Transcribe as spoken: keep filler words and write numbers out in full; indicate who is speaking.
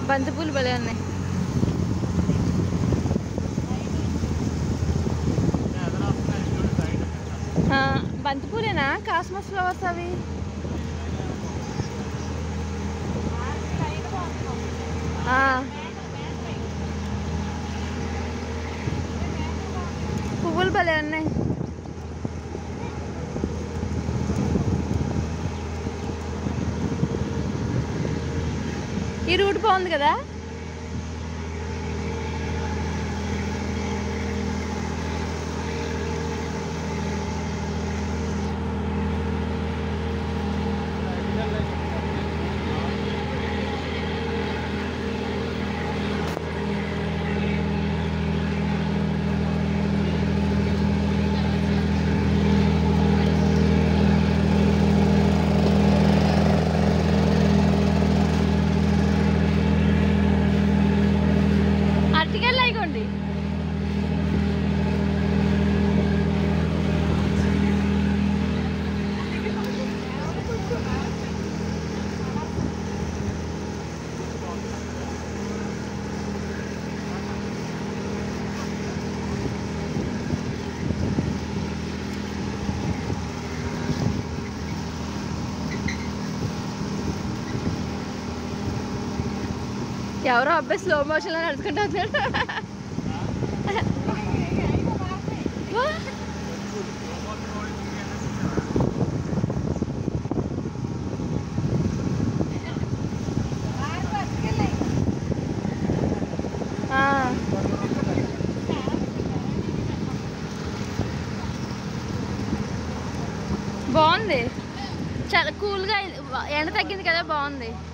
Speaker 1: బంతిపూలు భలే ఉన్నాయి. బంతిపూలేనా కాస్మస్ ఫ్లవర్స్ అవి? పువ్వులు భలే ఉన్నాయి. ఈ రూట్ బాగుంది కదా. ఎవరో అబ్బాయి స్లో మోషన్లో నడుచుకుంటూ వస్తున్నాడు. బాగుంది, చాలా కూల్గా, ఎండ తగ్గింది కదా, బాగుంది.